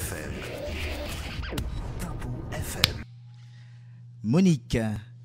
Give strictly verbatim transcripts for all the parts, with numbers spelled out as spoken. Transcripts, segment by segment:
F M. Tempo F M. Monique,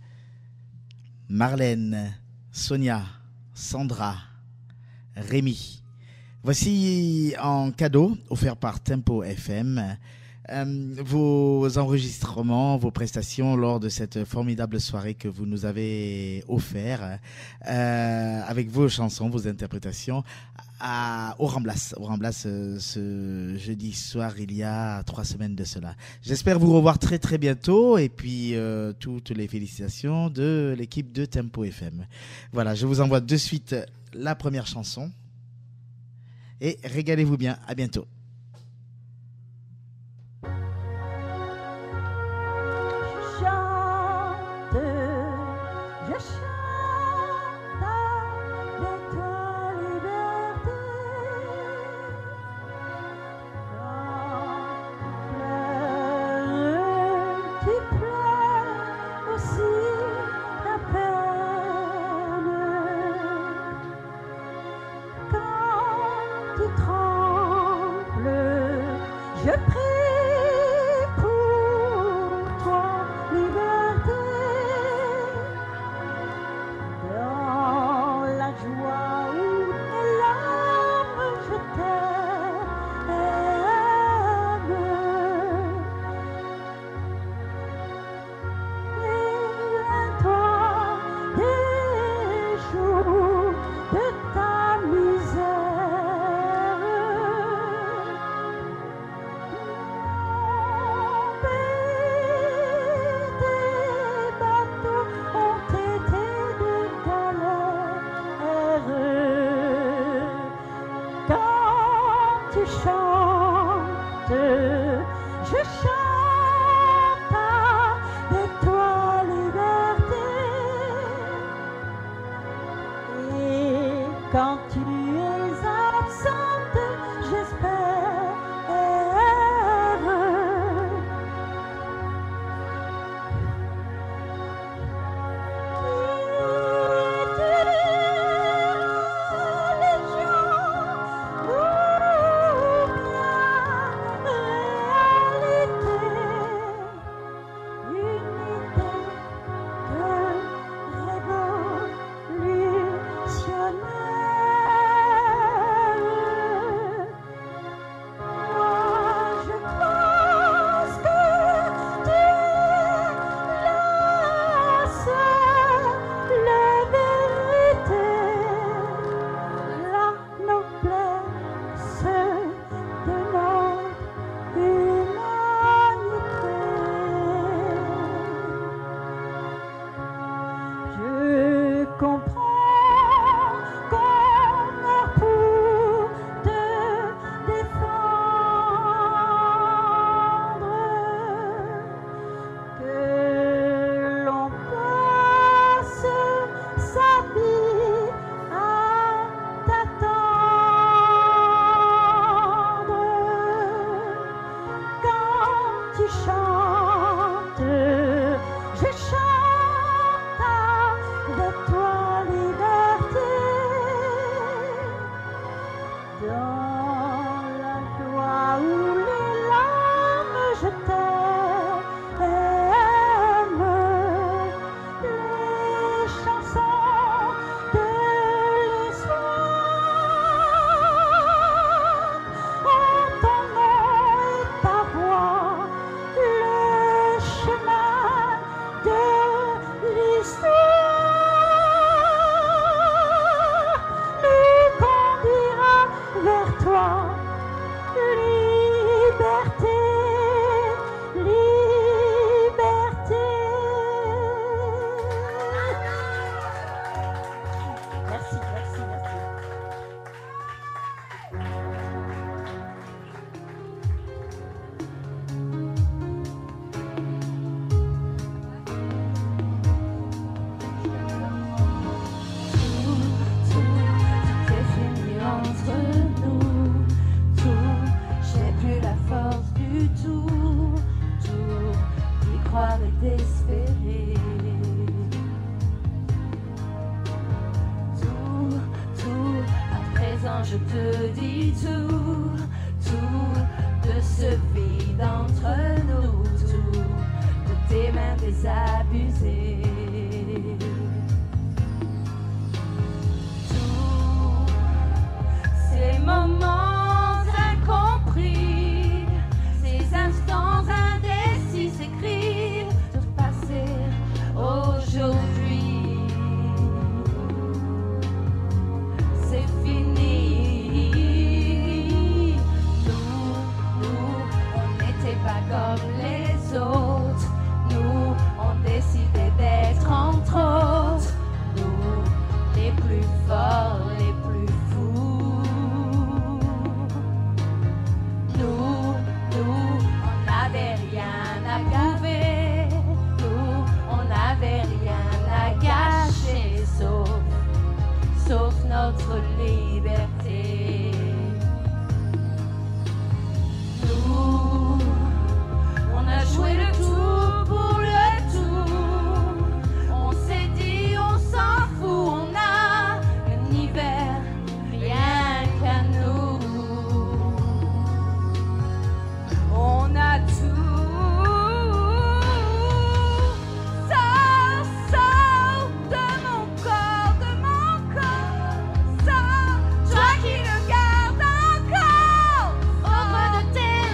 Marlène, Sonia, Sandra, Rémi. Voici en cadeau offert par Tempo F M euh, vos enregistrements, vos prestations lors de cette formidable soirée que vous nous avez offert euh, avec vos chansons, vos interprétations à, au Ramblas, au Ramblas euh, ce jeudi soir il y a trois semaines de cela. J'espère vous revoir très très bientôt et puis euh, toutes les félicitations de l'équipe de Tempo F M. Voilà, je vous envoie de suite la première chanson. Et régalez-vous bien, à bientôt. Je chante, je chante avec toi liberté. Quand tu pleures, tu pleures aussi ta peine. Quand tu trembles, je prie pour toi, liberté. Dans la joie ou les larmes, je t'aime. Souviens-toi des jours de ta misère. Tu chantes, je chante avec toi liberté. Et quand tu es absente, j'espère. Espérer tout, tout, à présent je te dis tout, tout de ce vide. désabusé. Tous ces moments incompris, ces instants indécis s'écrivent de passer aujourd'hui. C'est fini. Nous, nous, on n'était pas comme les autres. Nous, on décidait d'être entre autres. Nous, les plus forts, les plus fous. Nous, nous, on n'avait rien à prouver. Nous, on n'avait rien à gâcher, sauf, sauf notre liberté. Nous, on a joué le tout pour le tout. On s'est dit, on s'en fout, on a l'univers rien qu'à nous. On a tout. Sors, sors de mon corps, de mon corps. Sors, toi qui le gardes encore au creux de tes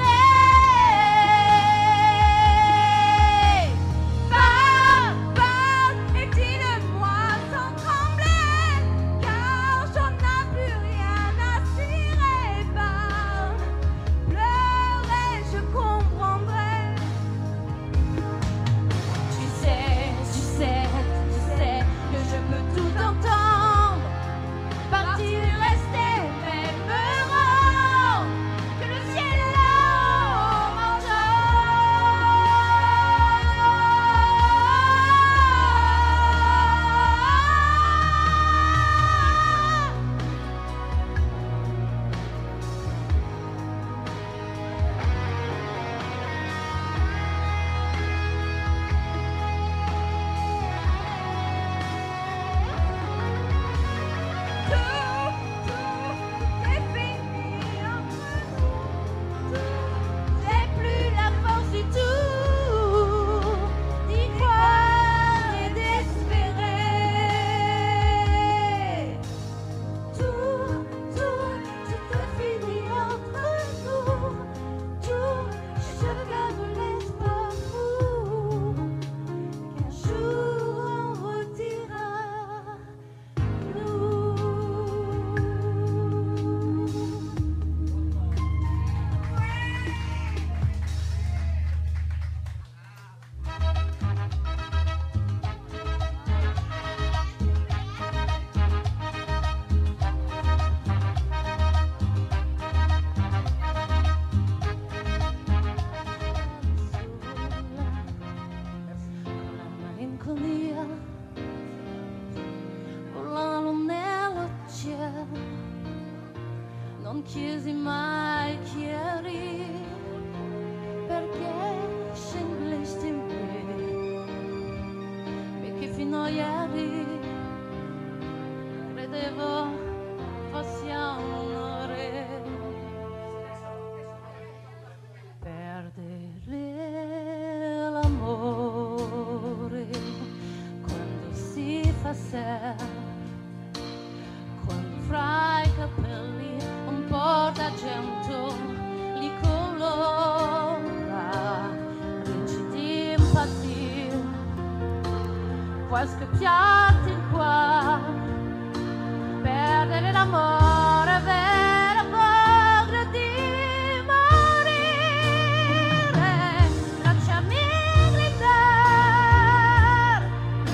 regrets. Parle, parle et dis-le-moi sans trembler, car j'en ai plus rien à cirer. Parle, pleure et je comprendrai. Tu sais, tu sais, tu sais que je peux tout entendre. Partir, rester, même me rendre, que le ciel là-haut Tout, tout est fini entre nous. Tout, j'ai plus la force du tout d'y croire et d'espérer. Tout, tout, tout est fini entre nous. Tout, je garde l'espoir fou qu'un jour on redira nous. Malinconia, volano nello cielo, non chiesi mai chi eri, perché scenderesti in me, perché fino a ieri credevo fossi un onore. Perdere l'amore quando si fa sera, quando fra i capelli un po' d'argento li colora, ricci di impazzire, puoi scoppiarti in qua, perdere l'amore, avere paura di morire, lasciarmi gridare,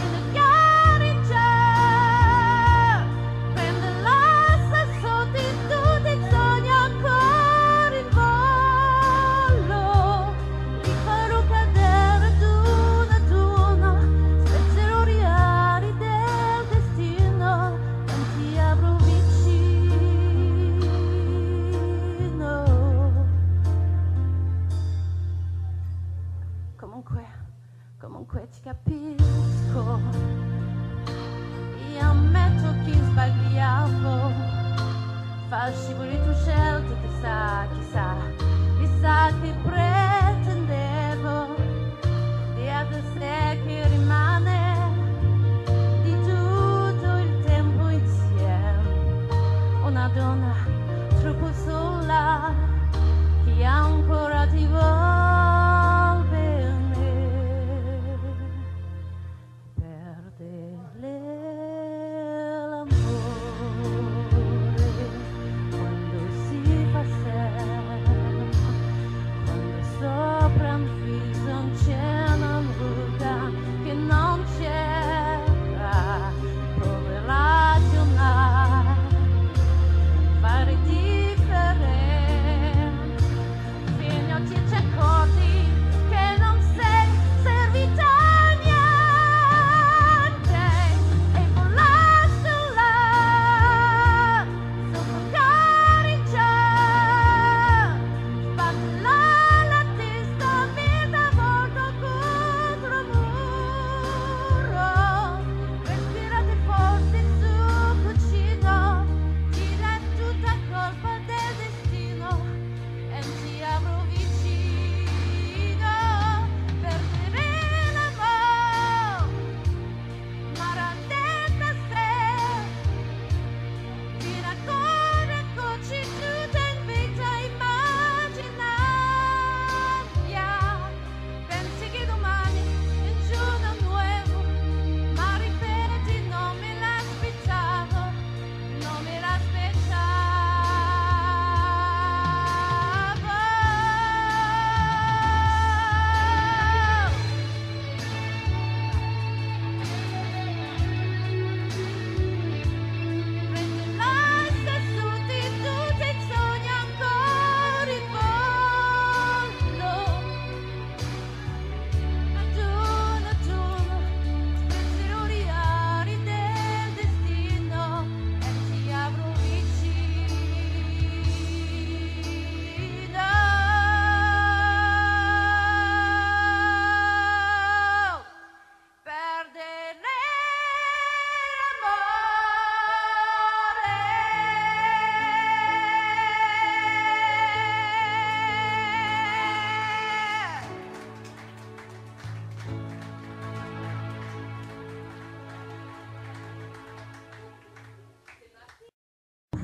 gareggiare, prendere l'assasso di tutti i sogni ancora in volo, li farò cadere ad una ad una, spezzerò gli ari del destino, non ti avrò vicino. Comunque, comunque ti capisco, io ammetto che sbagliavo, falsi le tue scelte, chissà, chissà, chissà che pretendevo di essere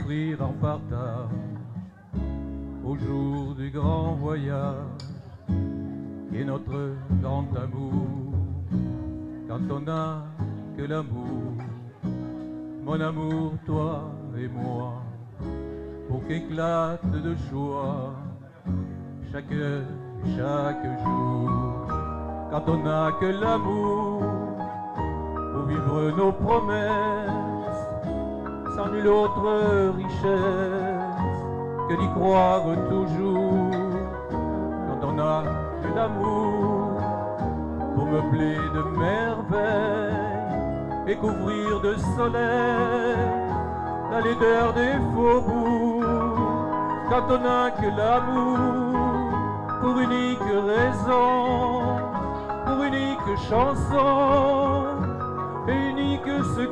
offrir en partage au jour du grand voyage qui est notre grand amour. Quand on n'a que l'amour, mon amour, toi et moi, pour qu'éclate de joie chaque heure, chaque jour. Quand on n'a que l'amour pour vivre nos promesses, sans nulle autre richesse que d'y croire toujours. Quand on n'a que l'amour pour meubler de merveilles et couvrir de soleil la laideur des faubourgs. Quand on n'a que l'amour pour unique raison, pour unique chanson et unique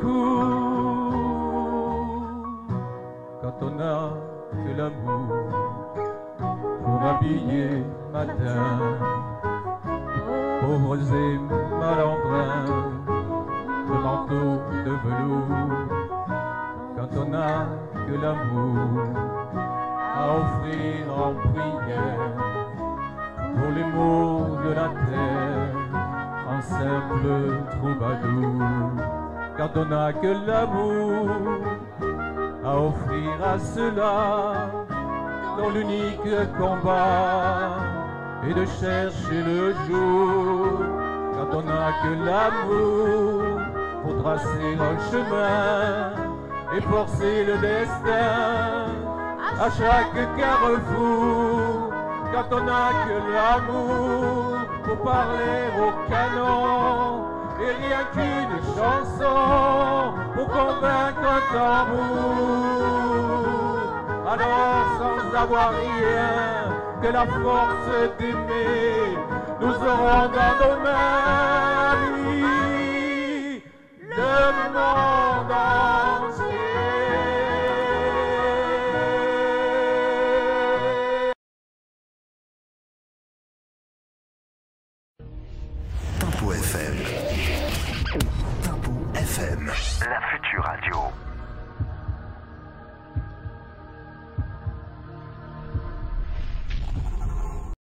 secours. Quand on n'a que l'amour pour habiller matin pauvres et malandrins de manteaux de velours. Quand on n'a que l'amour à offrir en prière pour les maux de la terre en simple troubadour. Quand on n'a que l'amour à offrir à ceux-là dont l'unique combat est de chercher le jour. Quand on n'a que l'amour pour tracer un chemin et forcer le destin à chaque carrefour. Quand on n'a que l'amour pour parler au canon et rien qu'une chanson pour convaincre un tambour. Alors sans avoir rien que la force d'aimer, nous aurons dans nos mains lui, le monde entier. Tempo F M. Tempo F M. La future radio.